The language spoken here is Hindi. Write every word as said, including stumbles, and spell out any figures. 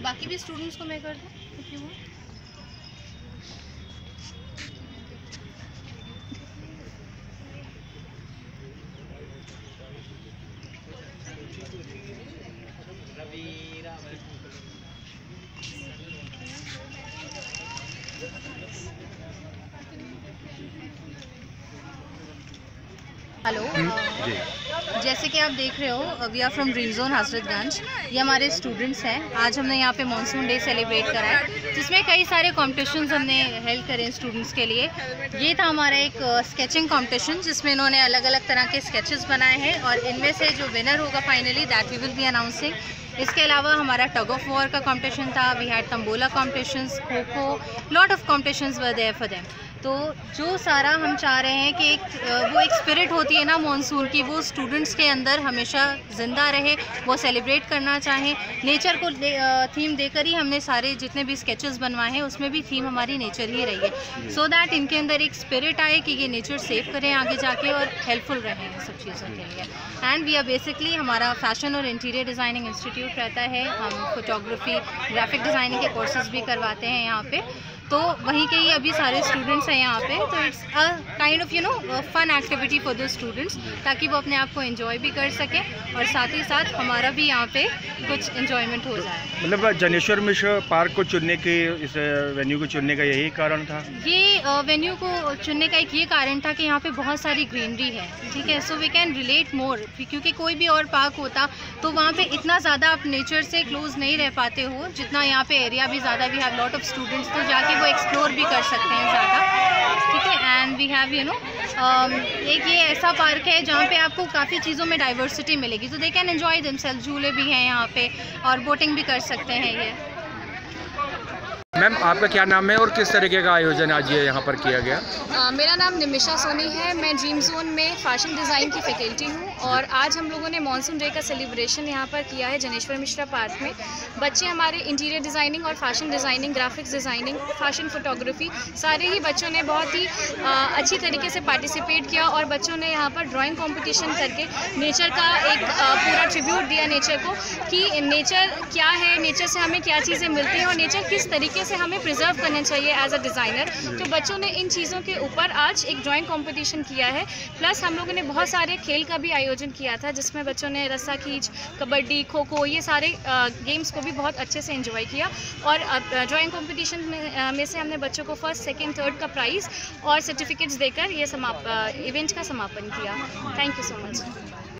बाकी भी स्टूडेंट्स को मैं कर दूँ if you want. हेलो, जैसे कि आप देख रहे हो we are from Dream Zone Hazratganj. ये हमारे स्टूडेंट्स हैं। आज हमने यहाँ पे मानसून डे सेलिब्रेट करा है, जिसमें कई सारे कॉम्पिटिशन्स हमने हेल्प करे स्टूडेंट्स के लिए। ये था हमारा एक स्केचिंग कॉम्पिटिशन, जिसमें इन्होंने अलग अलग तरह के स्केचेस बनाए हैं और इनमें से जो विनर होगा finally that we will be announcing. इसके अलावा हमारा टग ऑफ वॉर का कॉम्पिटिशन था, we had tambola competitions, kho kho, lot of competitions were there for them. तो जो सारा हम चाह रहे हैं कि एक वो एक स्पिरिट होती है ना मानसून की, वो स्टूडेंट्स के अंदर हमेशा ज़िंदा रहे, वो सेलिब्रेट करना चाहें। नेचर को दे, थीम देकर ही हमने सारे जितने भी स्केचेस बनवाए हैं उसमें भी थीम हमारी नेचर ही रही है, सो so दैट इनके अंदर एक स्पिरिट आए कि ये नेचर सेव करें आगे जाके और हेल्पफुल रहें इन सब चीज़ों के लिए। एंड वी आर बेसिकली, हमारा फैशन और इंटीरियर डिज़ाइनिंग इंस्टीट्यूट रहता है। हम फोटोग्राफी, ग्राफिक डिज़ाइनिंग के कोर्सेज भी करवाते हैं यहाँ पे। तो वहीं के ही अभी सारे स्टूडेंट्स हैं यहाँ पे, तो it's a kind of you know fun activity for the students, ताकि वो अपने आप को एंजॉय भी कर सकें और साथ ही साथ हमारा भी यहाँ पे कुछ एंजॉयमेंट हो जाए। मतलब जनेश्वर मिश्र पार्क को चुनने के, इस वेन्यू को चुनने का यही कारण था? ये वेन्यू को चुनने का एक ये कारण था कि यहाँ पे बहुत सारी ग्रीनरी है, ठीक है, so we can relate more. क्योंकि कोई भी और पार्क होता तो वहाँ पे इतना ज़्यादा आप नेचर से क्लोज नहीं रह पाते हो जितना यहाँ पे एरिया भी ज़्यादा, we have lot of students, तो जाके वो एक्सप्लोर भी कर सकते हैं ज़्यादा, ठीक है। And we have you know एक ये ऐसा पार्क है जहाँ पे आपको काफ़ी चीज़ों में डाइवर्सिटी मिलेगी, तो दे कैन एंजॉय देमसेल्फ। झूले भी हैं यहाँ पे और बोटिंग भी कर सकते हैं ये। मैम, आपका क्या नाम है और किस तरीके का आयोजन आज ये यहाँ पर किया गया? uh, मेरा नाम निमिषा सोनी है। मैं ड्रीम जोन में फैशन डिज़ाइन की फैकल्टी हूँ और आज हम लोगों ने मानसून डे का सेलिब्रेशन यहाँ पर किया है जनेश्वर मिश्रा पार्क में। बच्चे हमारे इंटीरियर डिज़ाइनिंग और fashion designing, graphics designing, fashion photography, सारे ही बच्चों ने बहुत ही uh, अच्छी तरीके से पार्टिसिपेट किया और बच्चों ने यहाँ पर ड्राइंग कॉम्पिटिशन करके नेचर का एक uh, पूरा ट्रिब्यूट दिया नेचर को, कि नेचर क्या है, नेचर से हमें क्या चीज़ें मिलती हैं और नेचर किस तरीके से हमें प्रिजर्व करना चाहिए एज अ डिज़ाइनर। तो बच्चों ने इन चीज़ों के ऊपर आज एक ड्राइंग कंपटीशन किया है। प्लस हम लोगों ने बहुत सारे खेल का भी आयोजन किया था, जिसमें बच्चों ने रस्सा खींच, कबड्डी, खो खो, ये सारे गेम्स को भी बहुत अच्छे से एंजॉय किया। और ड्राइंग कंपटीशन में, में से हमने बच्चों को फर्स्ट, सेकेंड, थर्ड का प्राइज़ और सर्टिफिकेट्स देकर ये समाप इवेंट का समापन किया। Thank you so much.